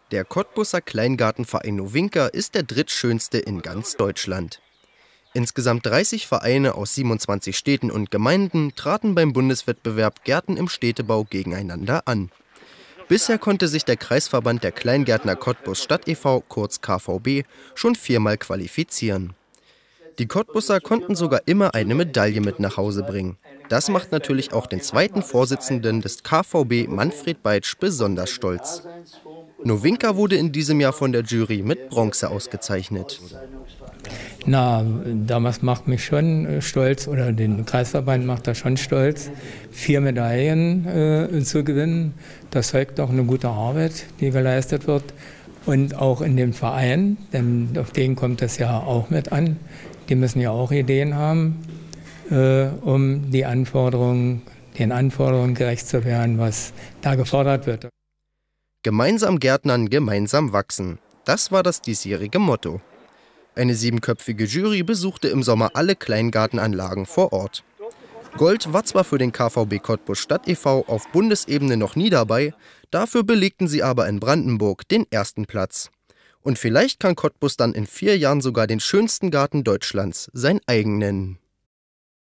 Der Cottbuser Kleingartenverein Nowinka ist der drittschönste in ganz Deutschland. Insgesamt 30 Vereine aus 27 Städten und Gemeinden traten beim Bundeswettbewerb Gärten im Städtebau gegeneinander an. Bisher konnte sich der Kreisverband der Kleingärtner Cottbus Stadt e.V., kurz KVB, schon 4-mal qualifizieren. Die Cottbuser konnten sogar immer eine Medaille mit nach Hause bringen. Das macht natürlich auch den zweiten Vorsitzenden des KVB, Manfred Beitsch, besonders stolz. Nowinka wurde in diesem Jahr von der Jury mit Bronze ausgezeichnet. Na, damals macht mich schon stolz, oder den Kreisverband macht das schon stolz, 4 Medaillen zu gewinnen. Das zeigt auch eine gute Arbeit, die geleistet wird. Und auch in dem Verein, denn auf den kommt es ja auch mit an. Die müssen ja auch Ideen haben, um den Anforderungen gerecht zu werden, was da gefordert wird. Gemeinsam gärtnern, gemeinsam wachsen. Das war das diesjährige Motto. Eine 7-köpfige Jury besuchte im Sommer alle Kleingartenanlagen vor Ort. Gold war zwar für den KVB Cottbus Stadt e.V. auf Bundesebene noch nie dabei, dafür belegten sie aber in Brandenburg den ersten Platz. Und vielleicht kann Cottbus dann in 4 Jahren sogar den schönsten Garten Deutschlands sein eigen nennen.